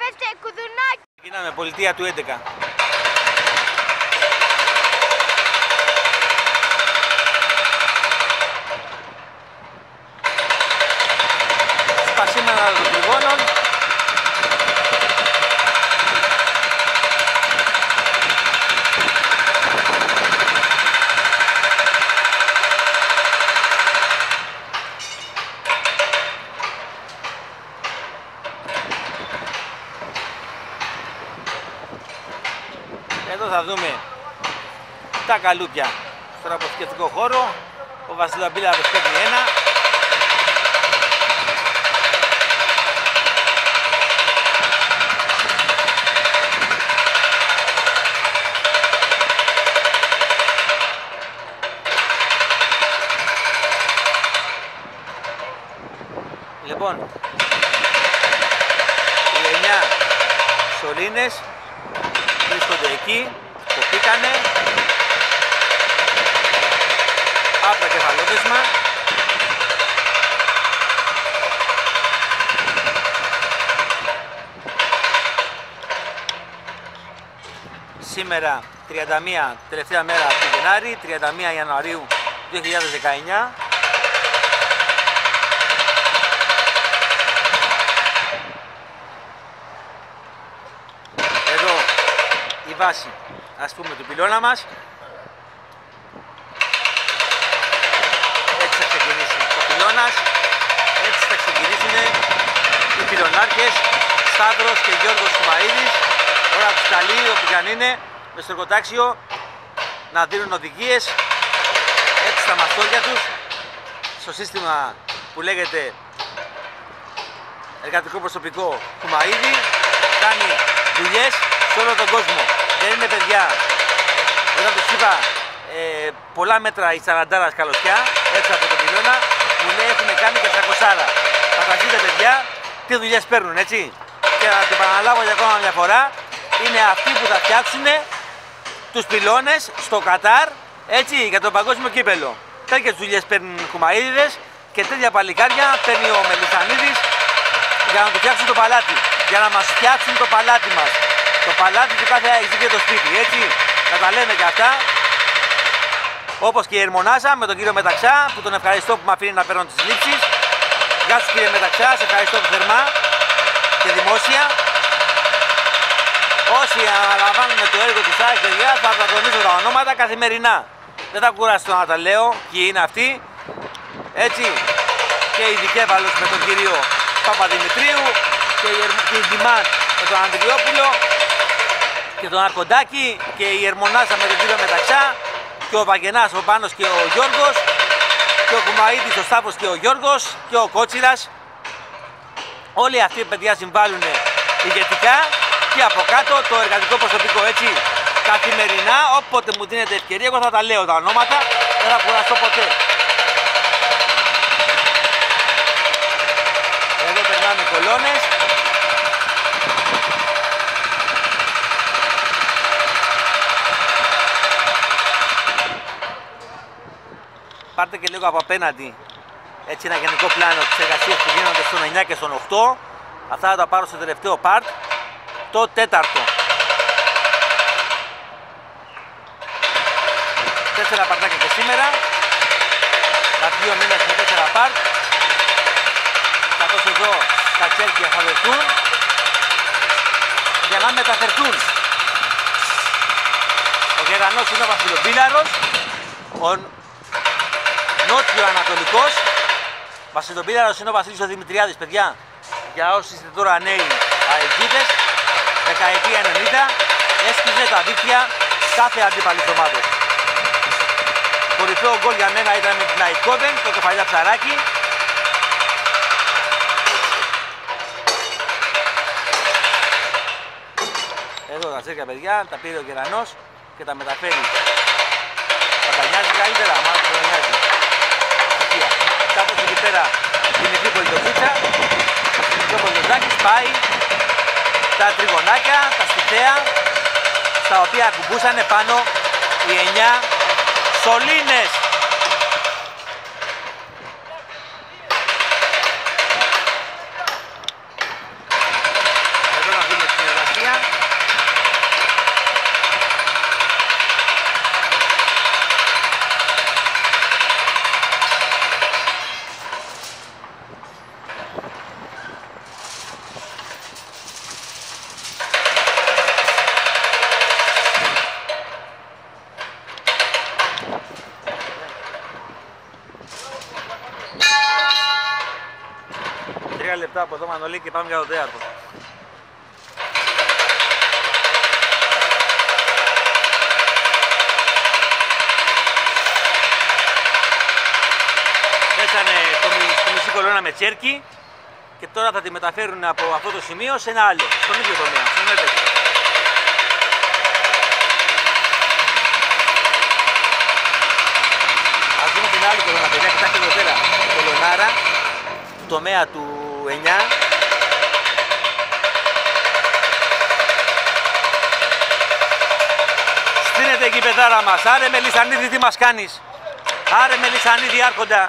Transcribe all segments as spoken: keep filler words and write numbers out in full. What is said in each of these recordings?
πέφτει κουδουνάκι. Γίναμε πολιτεία του έντεκα. Σπασίμενα των τριγώνων. Εδώ θα δούμε τα καλούπια στον αποθηκευτικό χώρο. Ο Βασιλομπίλαρος παίρνει ένα. Λοιπόν, οι εννιά σωλήνες βρίσκονται εκεί, κοπήκανε, άπλα κεφαλόδεσμα. Σήμερα τριάντα μία, τελευταία μέρα του Γενάρη, τριάντα μία Ιανουαρίου δύο χιλιάδες δεκαεννιά. Η βάση, ας πούμε, του πυλώνα μας. Έτσι θα ξεκινήσει ο πυλώνας, έτσι θα ξεκινήσουν οι πυλωνάρχες Σταύρος και Γιώργος Κουμαΐδης. Τώρα τους καλεί όπου και αν είναι μες στο εργοτάξιο να δίνουν οδηγίες έτσι στα μαστόρια τους στο σύστημα που λέγεται εργατικό προσωπικό Κουμαΐδη. Κάνει δουλειές σε όλο τον κόσμο. Δεν είναι παιδιά. Όταν τους είπα ε, πολλά μέτρα η σαραντάρας καλωσιά, έτσι από τον πυλώνα, μου λέει έχουμε κάνει και τριακόσια. Φανταστείτε παιδιά τι δουλειές παίρνουν, έτσι. Και να το επαναλάβω για ακόμα μια φορά, είναι αυτοί που θα φτιάξουν τους πυλώνες στο Κατάρ, έτσι, για το παγκόσμιο κύπελο. Τέτοιες δουλειές παίρνουν οι Κουμαΐδηδες και τέτοια παλικάρια παίρνει ο Μελισσανίδης για να το φτιάξουν το παλάτι. Για να μας φτιάξουν το παλάτι μας. Το παλάτι του κάθε αεξή το σπίτι, έτσι, να τα λέμε και αυτά. Όπως και η Ερμονάσα με τον κύριο Μεταξά, που τον ευχαριστώ που με αφήνει να παίρνω τις λήψεις. Γεια σου κύριε Μεταξά, σε ευχαριστώ θερμά και δημόσια. Όσοι αναλαμβάνουν το έργο της ΑΕΚ παιδιά, θα τα τονίσω τα ονόματα καθημερινά. Δεν θα κουράσω να τα λέω, ποιοι είναι αυτοί. Έτσι, και η Δικέβαλος με τον κύριο Παπαδημητρίου και η Δημάν με τον Ανδριόπουλο και τον Αρκοντάκη και η Ερμονάσα με τον κύριο Μεταξά και ο Βαγγενάς, ο Πάνος και ο Γιώργος και ο Κουμαΐδης, ο Σταύρος και ο Γιώργος και ο Κότσιρας. Όλοι αυτοί οι παιδιά συμβάλλουν ηγετικά και από κάτω το εργατικό προσωπικό, έτσι, καθημερινά. Όποτε μου δίνεται ευκαιρία εγώ θα τα λέω τα ονόματα, δεν θα κουραστώ ποτέ. Εδώ περνάμε κολόνες. Πάρτε και λίγο από απέναντι έτσι ένα γενικό πλάνο της εργασίας που γίνονται στον εννιά και στον οκτώ. Αυτά θα τα πάρω στο τελευταίο part, το τέταρτο. Τέσσερα παρτάκια και σήμερα. Τα δύο μήνες με τέσσερα part. Καθώς εδώ τα τσέλκια θα δεθούν για να μεταφερθούν. Ο Γερανός είναι ο Βασιλομπίλαρος. Ο νότιο-ανατολικός Βασιλομπίλαρος είναι ο Βασίλης ο Δημητριάδης, παιδιά. Για όσοι είστε τώρα νέοι αεξίδες, δεκαετία ενενήντα, έσκυζε τα δίκτυα κάθε αντίπαλης ομάδος. Κορυφαίο γκολ για μένα ήταν με την Αϊκόβεν, το κεφαλιά ψαράκι. Εδώ τα τσέρκια παιδιά, τα πήρε ο Γερανός και τα μεταφέρει. Θα τα νοιάζει καλύτερα, μάλλον θα τα νοιάζει. Κάπως εκεί πέρα η μικρή πολιτοφίτσα, ο μικρό πολιτοφιτζάκης πάει τα τριγωνάκια, τα στιθέα, στα οποία ακουμπούσανε πάνω οι εννιά σωλήνες. Εδώ να δούμε τρία λεπτά από εδώ, Μανολή, και πάμε για το τέταρτο. Πέσανε το, το μισή κολόνα με τσέρκι και τώρα θα τη μεταφέρουν από αυτό το σημείο σε ένα άλλο, στον ίδιο τομέα, στον έντεκο. Ας δούμε την άλλη κολόνα, παιδιά, κοιτάξτε εδώ πέρα, κολονάρα, τομέα του εννιά. Στείνεται εκεί η παιδάρα μας. Άρε Μελισσανίδη, τι μας κάνεις? Άρε Μελισσανίδη, άρχοντα.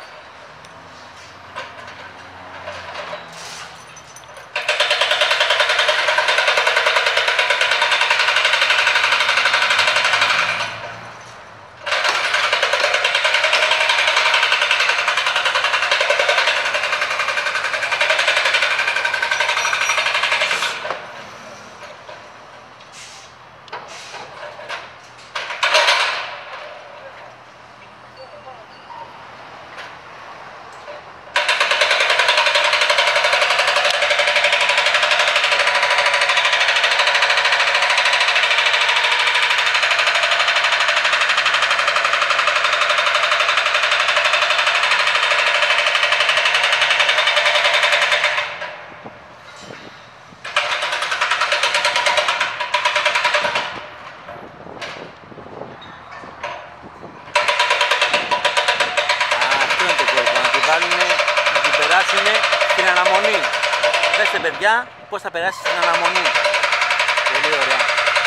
Στην αναμονή. Δέστε, παιδιά, πώς θα περάσει στην αναμονή. Πολύ ωραία.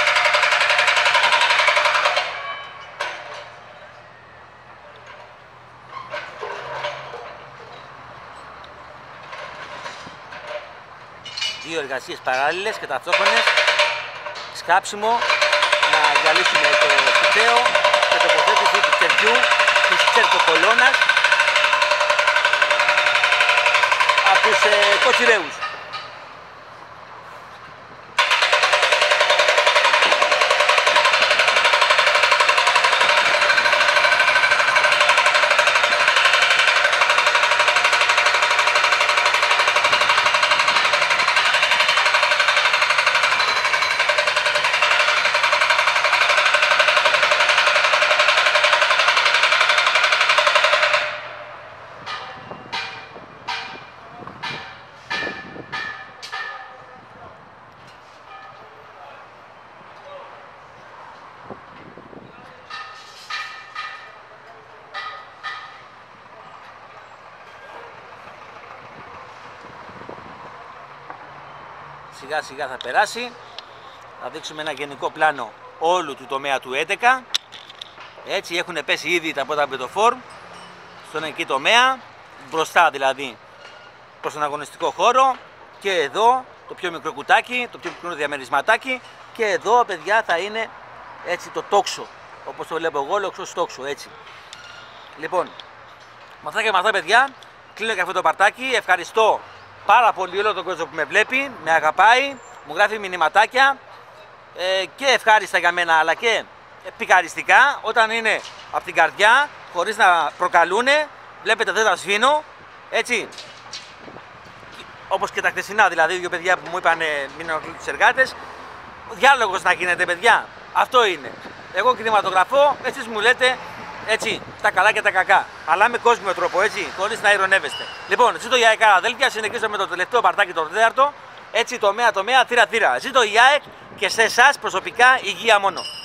Δύο εργασίες παράλληλες και ταυτόχρονες. Σκάψιμο, να διαλύσουμε το φυτέο και τοποθέτηση του τσερκιού, της τσερκοκολώνας από τους ε, κοτσιρέους. Σιγά σιγά θα περάσει. Θα δείξουμε ένα γενικό πλάνο όλου του τομέα του έντεκα. Έτσι έχουν πέσει ήδη τα πρώτα μπετοφόρ στον εκεί τομέα, μπροστά δηλαδή προς τον αγωνιστικό χώρο, και εδώ το πιο μικρό κουτάκι, το πιο μικρό διαμερισματάκι, και εδώ, παιδιά, θα είναι έτσι το τόξο, όπως το βλέπω εγώ, λοξός τόξο, έτσι. Λοιπόν, με αυτά και με αυτά, παιδιά, κλείνω και αυτό το παρτάκι. Ευχαριστώ πάρα πολύ όλο τον κόσμο που με βλέπει, με αγαπάει, μου γράφει μηνυματάκια ε, και ευχάριστα για μένα, αλλά και πικαριστικά, όταν είναι από την καρδιά, χωρίς να προκαλούνε. Βλέπετε, δεν τα σβήνω, έτσι, όπως και τα χθεσινά, δηλαδή δύο παιδιά που μου είπαν μην ενοχλούν τους εργάτες. Διάλογος να γίνεται, παιδιά, αυτό είναι. Εγώ κινηματογραφώ, εσείς μου λέτε, έτσι, τα καλά και τα κακά, αλλά με κόσμιο τρόπο, έτσι, χωρίς να ειρωνεύεστε. Λοιπόν, ζήτω η ΑΕΚ, αδέλφια, συνεχίζω με το τελευταίο παρτάκι, το τέταρτο, έτσι, τομέα, τομέα, θύρα, θύρα. Ζήτω η ΑΕΚ και σε εσάς προσωπικά υγεία μόνο.